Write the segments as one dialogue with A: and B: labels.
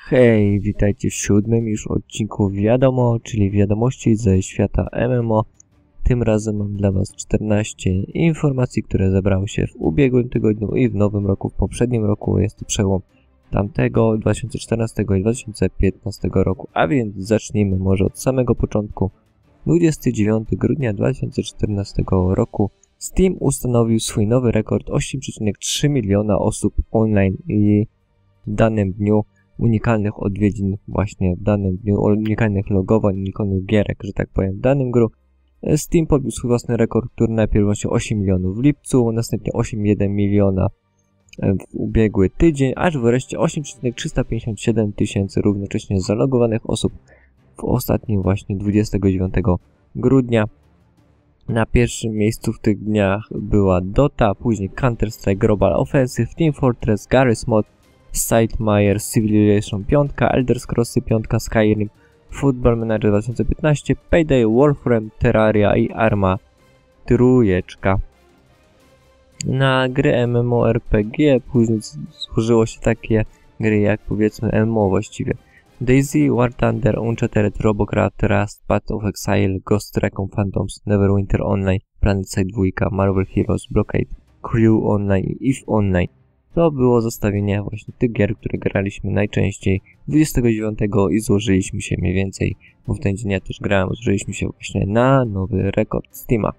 A: Hej, witajcie w 7. już odcinku Wiadomo, czyli wiadomości ze świata MMO. Tym razem mam dla was 14 informacji, które zebrały się w ubiegłym tygodniu i w nowym roku. W poprzednim roku jest to przełom tamtego 2014 i 2015 roku. A więc zacznijmy może od samego początku. 29 grudnia 2014 roku Steam ustanowił swój nowy rekord 8,3 miliona osób online i w danym dniu unikalnych odwiedzin, właśnie w danym dniu unikalnych logowań, unikalnych gierek, że tak powiem, w danym gru. Steam podbił swój własny rekord, który najpierw właśnie 8 milionów w lipcu, następnie 8,1 miliona w ubiegły tydzień, aż wreszcie 8,357 tysięcy równocześnie zalogowanych osób w ostatnim właśnie 29 grudnia. Na pierwszym miejscu w tych dniach była Dota, później Counter-Strike Global Offensive, Team Fortress, Garry's Mod, Sid Meier's Civilization 5, Elder Scrollsy 5, Skyrim, Football Manager 2015, Payday, Warframe, Terraria i Arma trójeczka. Na gry MMORPG później złożyło się takie gry jak powiedzmy MMO właściwie. Daisy, War Thunder, Uncharted, Robocraft, Rust, Path of Exile, Ghost Recon Phantoms, Neverwinter Online, PlanetSide 2, Marvel Heroes, Blockade, Crew Online i EVE Online. To było zestawienie właśnie tych gier, które graliśmy najczęściej 29 i złożyliśmy się mniej więcej, bo w ten dzień ja też grałem, złożyliśmy się właśnie na nowy rekord Steama.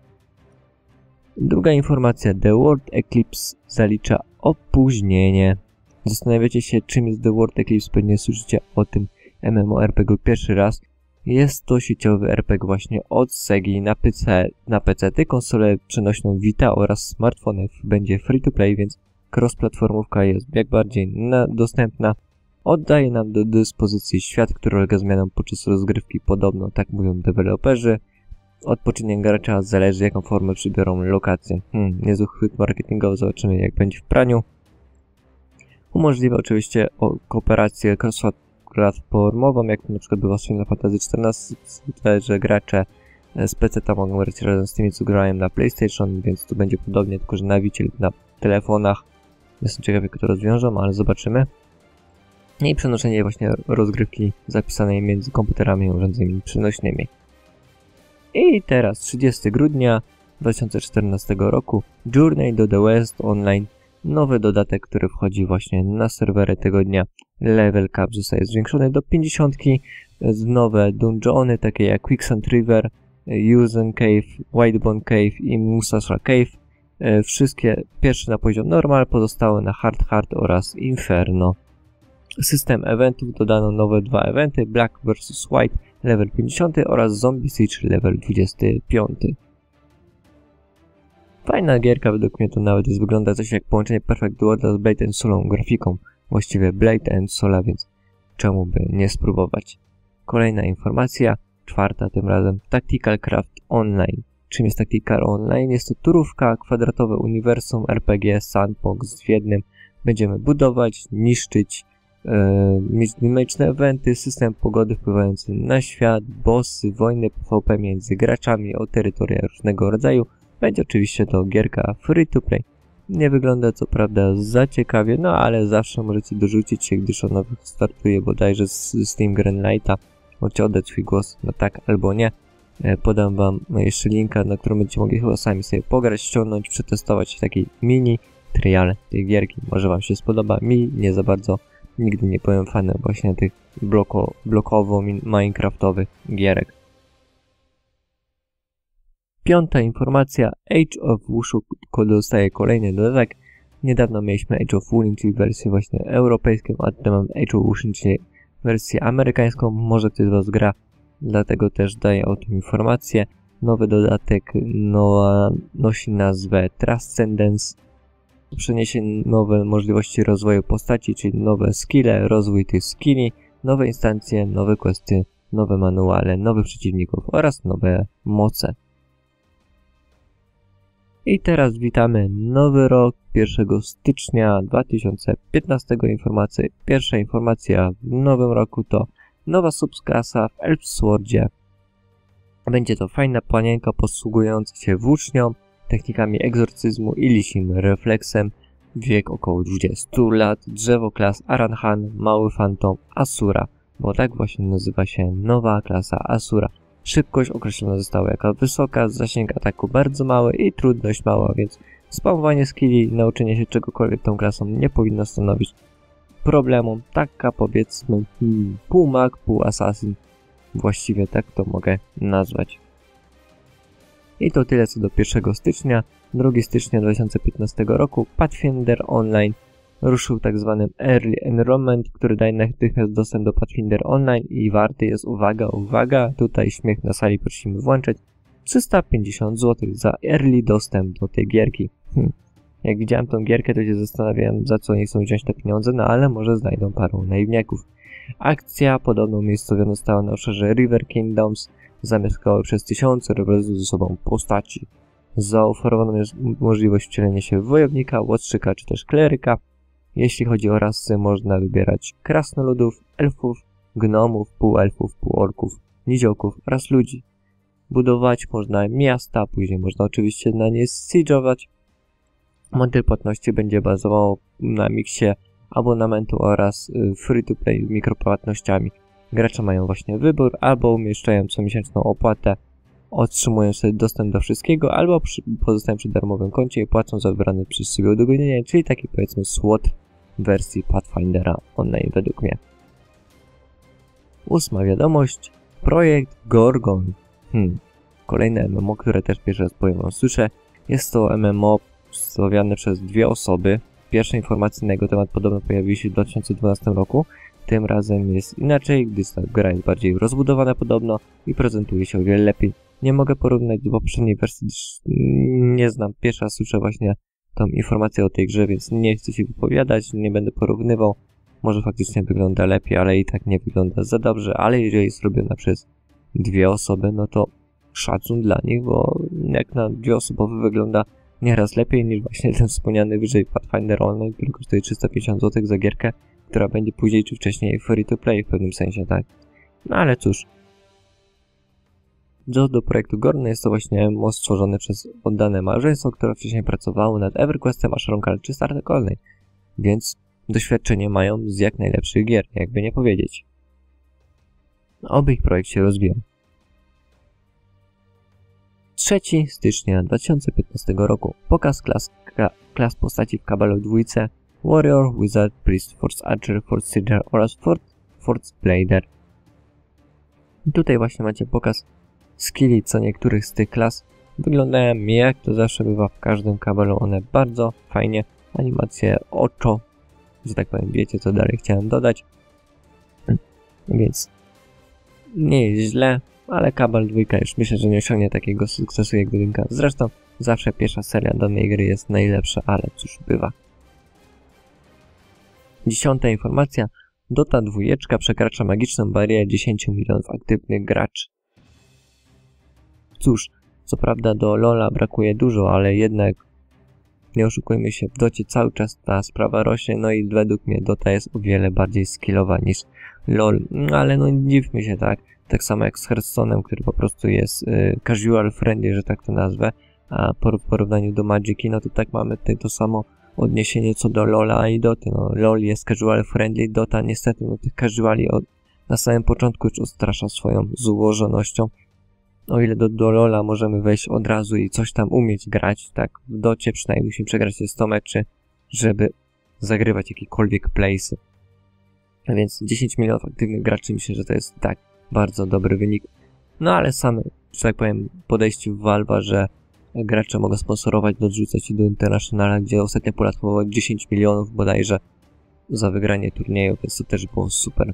A: Druga informacja, The World Eclipse zalicza opóźnienie. Zastanawiacie się, czym jest The World Eclipse, pewnie słyszycie o tym MMORPG pierwszy raz. Jest to sieciowy RPG właśnie od Segi na PC, konsolę przenośną Vita oraz smartfony będzie free to play, więc cross-platformówka jest jak bardziej dostępna. Oddaje nam do dyspozycji świat, który ulega zmianom podczas rozgrywki, podobno tak mówią deweloperzy. Odpoczynek gracza zależy, jaką formę przybiorą lokacje. Niezły chwyt marketingowy, zobaczymy jak będzie w praniu. Umożliwia oczywiście kooperację cross-platformową, jak to na przykład bywa w Final Fantasy XIV, że gracze z PC mogą grać razem z tymi, co grają na PlayStation, więc tu będzie podobnie, tylko że na Vicie lub na telefonach. Jestem ciekaw, jak to rozwiążą, ale zobaczymy. I przenoszenie właśnie rozgrywki zapisanej między komputerami i urządzeniami przenośnymi. I teraz 30 grudnia 2014 roku Journey to the West Online. Nowy dodatek, który wchodzi właśnie na serwery tego dnia. Level cap zostaje zwiększony do 50. Nowe dungeony takie jak Quicksand River, Yuzen Cave, Whitebone Cave i Musashi Cave. Wszystkie pierwsze na poziom normal, pozostałe na hard oraz inferno. System eventów dodano nowe dwa eventy, Black vs White level 50 oraz Zombie Siege level 25. Fajna gierka, według mnie to nawet jest, wygląda coś jak połączenie Perfect World z Blade and Soulą grafiką. Właściwie Blade and Soula, więc czemu by nie spróbować. Kolejna informacja, czwarta tym razem, Tactical Craft Online. Czym jest Tactical Online? Jest to turówka, kwadratowe uniwersum RPG sandbox w jednym. Będziemy budować, niszczyć, mieć dynamiczne eventy, system pogody wpływający na świat, bossy, wojny PvP między graczami o terytoria różnego rodzaju. Będzie oczywiście to gierka free to play. Nie wygląda co prawda za ciekawie, no ale zawsze możecie dorzucić się, gdyż ona startuje bodajże z Steam Greenlighta. Możecie oddać swój głos na tak albo nie. Podam wam jeszcze linka, na którym będziecie mogli chyba sami sobie pograć, ściągnąć, przetestować taki mini trial tej gierki. Może wam się spodoba, mi nie za bardzo. Nigdy nie byłem fanem właśnie tych blokowo-minecraftowych gierek. Piąta informacja, Age of Wushu dostaje kolejny dodatek. Niedawno mieliśmy Age of Wulin, czyli wersję właśnie europejską, a teraz mam Age of Wushin, czyli wersję amerykańską. Może ktoś z was gra, dlatego też daję o tym informację. Nowy dodatek nosi nazwę Transcendence. Przyniesie nowe możliwości rozwoju postaci, czyli nowe skille, rozwój tych skilli, nowe instancje, nowe questy, nowe manuale, nowych przeciwników oraz nowe moce. I teraz witamy nowy rok, 1 stycznia 2015 informacji. Pierwsza informacja w nowym roku to nowa subklasa w Elfswordzie. Będzie to fajna panienka posługująca się włócznią, technikami egzorcyzmu i lisim refleksem. wiek około 20 lat, drzewo klas Aranhan, mały fantom, Asura, bo tak właśnie nazywa się nowa klasa Asura. Szybkość określona została jako wysoka, zasięg ataku bardzo mały i trudność mała, więc spamowanie skilli i nauczenie się czegokolwiek tą klasą nie powinno stanowić problemu. Taka powiedzmy pół mag, pół assassin. Właściwie tak to mogę nazwać. I to tyle co do 1 stycznia. 2 stycznia 2015 roku Pathfinder Online ruszył tak zwanym Early Enrollment, który daje natychmiast dostęp do Pathfinder Online i warty jest, uwaga, tutaj śmiech na sali prosimy włączyć, 350 zł za early dostęp do tej gierki. Jak widziałem tą gierkę, to się zastanawiałem, za co nie chcą wziąć te pieniądze, no ale może znajdą paru naiwniaków. Akcja podobno umiejscowiona została na obszarze River Kingdoms, zamieszkały przez tysiące rywalizujących ze sobą postaci. Zaoferowana jest możliwość wcielenia się w wojownika, łotrzyka czy też kleryka. Jeśli chodzi o rasy, można wybierać krasnoludów, elfów, gnomów, półelfów, półorków, niziołków oraz ludzi. Budować można miasta, później można oczywiście na nie siege'ować. Model płatności będzie bazował na miksie abonamentu oraz free-to-play z mikropłatnościami. Gracze mają właśnie wybór, albo umieszczają comiesięczną opłatę, otrzymują sobie dostęp do wszystkiego, albo pozostają przy darmowym koncie i płacą za wybrane przez siebie udogodnienie, czyli taki powiedzmy SWOT wersji Pathfindera Online według mnie. 8. wiadomość. Projekt Gorgon. Kolejne MMO, które też pierwszy raz powiem wam słyszę. Jest to MMO stworzone przez dwie osoby. Pierwsze informacje na jego temat podobno pojawiły się w 2012 roku. Tym razem jest inaczej, gdyż ta gra jest bardziej rozbudowana podobno i prezentuje się o wiele lepiej. Nie mogę porównać do poprzedniej wersji, gdyż nie znam. Pierwsza słyszę właśnie tą informację o tej grze, więc nie chcę się wypowiadać, nie będę porównywał. Może faktycznie wygląda lepiej, ale i tak nie wygląda za dobrze, ale jeżeli jest robiona przez dwie osoby, no to szacun dla nich, bo jak na dwuosobowy wygląda nieraz lepiej niż właśnie ten wspomniany wyżej Pathfinder Online, który kosztuje 350 zł za gierkę, która będzie później czy wcześniej free to play w pewnym sensie, tak? No ale cóż. Do projektu Gorgon jest to właśnie MMO stworzony przez oddane małżeństwo, które wcześniej pracowało nad EverQuestem, Asheronka czy Stardew Online, więc doświadczenie mają z jak najlepszych gier, jakby nie powiedzieć. Oby ich projekt się rozwijał. 3 stycznia 2015 roku. Pokaz klas postaci w Caballo 2, Warrior, Wizard, Priest, Force Archer, Force Seeker oraz Force Blader. I tutaj właśnie macie pokaz skilli co niektórych z tych klas. Wyglądają jak to zawsze bywa w każdym Caballo, one bardzo fajnie. Animacje oczo, że tak powiem, wiecie co dalej chciałem dodać. Więc nie jest źle, ale Cabal 2 już myślę, że nie osiągnie takiego sukcesu jak 1. Zresztą zawsze pierwsza seria danej gry jest najlepsza, ale cóż bywa. 10. informacja. Dota 2 przekracza magiczną barierę 10 milionów aktywnych graczy. Cóż, co prawda do LoL'a brakuje dużo, ale jednak nie oszukujmy się, w Docie cały czas ta sprawa rośnie, no i według mnie Dota jest o wiele bardziej skillowa niż LoL, ale no nie dziwmy się, tak? Tak samo jak z Hearthstone'em, który po prostu jest casual friendly, że tak to nazwę, a w porównaniu do Magic'i, no to tak mamy tutaj to samo odniesienie co do LoL'a i Doty. No, LoL jest casual friendly, Dota niestety no tych casuali na samym początku już odstrasza swoją złożonością. O ile do LoL'a możemy wejść od razu i coś tam umieć grać, tak w Docie przynajmniej musimy przegrać się 100 meczy, żeby zagrywać jakiekolwiek playsy. A więc 10 milionów aktywnych graczy, myślę, że to jest tak bardzo dobry wynik. No ale same, że tak powiem, podejście w Valve'a, że gracze mogą sponsorować, dorzucać się do Internationala, gdzie ostatnio polatkowało 10 milionów bodajże za wygranie turnieju, więc to też było super.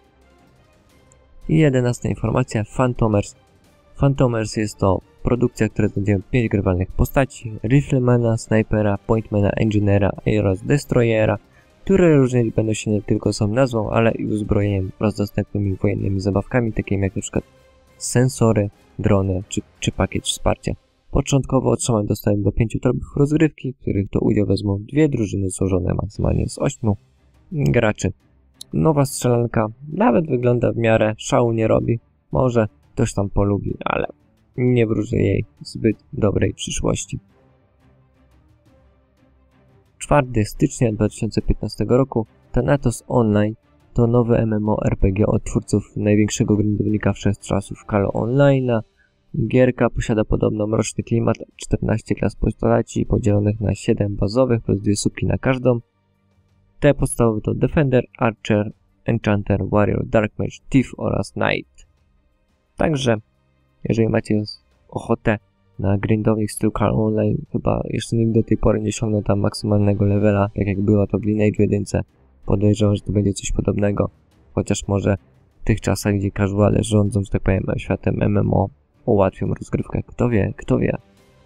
A: I 11 informacja, Phantomers. Phantomers jest to produkcja, która znajduje 5 grywalnych postaci, Riflemana, Snipera, Pointmana, Engineera oraz Destroyera, które różnić będą się nie tylko samą nazwą, ale i uzbrojeniem oraz dostępnymi wojennymi zabawkami, takimi jak np. sensory, drony czy pakiet wsparcia. Początkowo otrzymają dostęp do 5 trybów rozgrywki, w których to udział wezmą 2 drużyny złożone maksymalnie z 8 graczy. Nowa strzelanka nawet wygląda w miarę, szału nie robi, może ktoś tam polubi, ale nie wróży jej zbyt dobrej przyszłości. 4 stycznia 2015 roku Thanatos Online to nowy MMORPG od twórców największego grindownika wszechczasów Call Online'a. Gierka posiada podobno mroczny klimat, 14 klas postaci podzielonych na 7 bazowych plus 2 subki na każdą. Te podstawowe to Defender, Archer, Enchanter, Warrior, Dark Mage, Thief oraz Knight. Także, jeżeli macie ochotę na grindownik stylu Call Online, chyba jeszcze nikt do tej pory nie osiągnął tam maksymalnego levela, tak jak było to w Lineage 1. Podejrzewam, że to będzie coś podobnego, chociaż może w tych czasach, gdzie casuale rządzą, że tak powiem, światem MMO, ułatwią rozgrywkę. Kto wie, kto wie.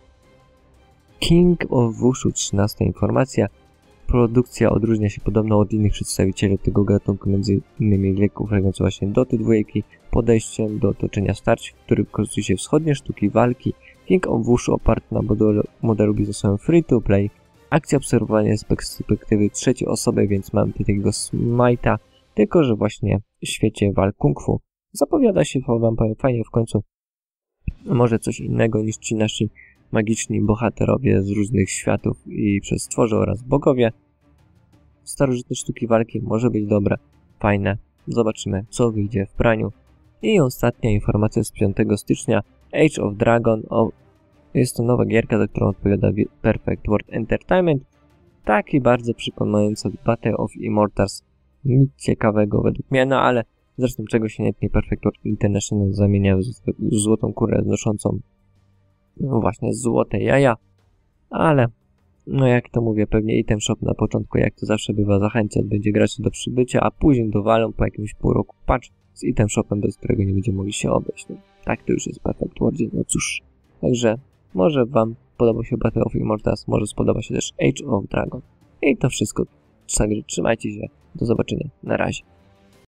A: King of Wushu, 13 informacja. Produkcja odróżnia się podobno od innych przedstawicieli tego gatunku, m.in. lekko uprawniając właśnie Doty 2, podejściem do otoczenia starć, w którym wykorzystuje się wschodnie sztuki walki. King of Wushu oparty na modelu biznesowym free-to-play. Akcja obserwowania z perspektywy trzeciej osoby, więc mamy takiego Smite'a, tylko że właśnie w świecie walk kung fu. Zapowiada się, wam powiem, fajnie w końcu. Może coś innego niż ci nasi magiczni bohaterowie z różnych światów i przez stworze oraz bogowie. Starożytne sztuki walki może być dobre, fajne. Zobaczymy, co wyjdzie w praniu. I ostatnia informacja z 5 stycznia. Age of Dragon. Jest to nowa gierka, za którą odpowiada Perfect World Entertainment. Taki bardzo przypominający Battle of Immortals. Nic ciekawego według mnie, no ale zresztą czego się nie tnie, Perfect World International zamienia w złotą kurę znoszącą właśnie złote jaja. Ale, no jak to mówię, pewnie item shop na początku, jak to zawsze bywa, zachęcać będzie graczy do przybycia, a później dowalą po jakimś pół roku patch z item shopem, bez którego nie będziemy mogli się obejść. No, tak to już jest Perfect World, no cóż. Także może wam podoba się Battle of Immortals, może spodoba się też Age of Dragon. I to wszystko. Także trzymajcie się. Do zobaczenia. Na razie.